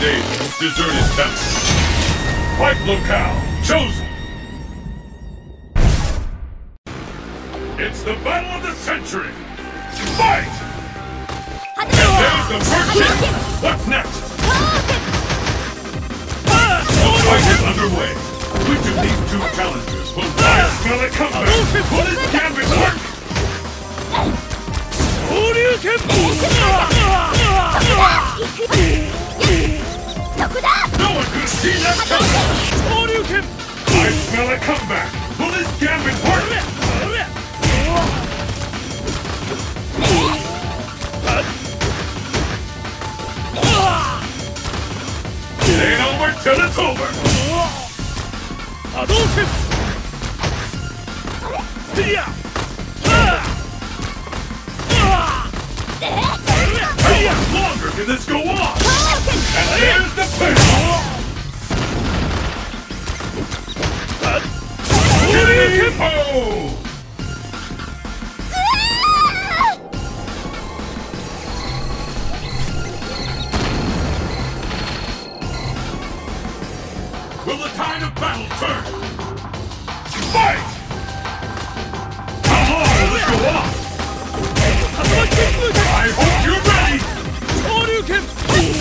Today's most deserted temple. Fight locale chosen. It's the battle of the century. Fight! And there's the first hit. What's next? The fight is underway. Which of these two challengers will fire smell a comeback? Will his gambit work? No one could see that coming! I smell a comeback! Will this gambit work? It ain't over till it's over! How much longer can this go on? And there's the finish! K.O. Will the tide of battle turn? Fight! How long will this go on? I hope you're ready!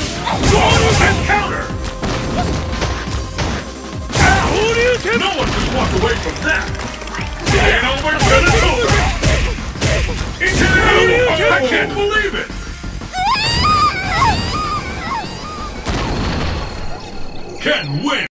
And counter! No one can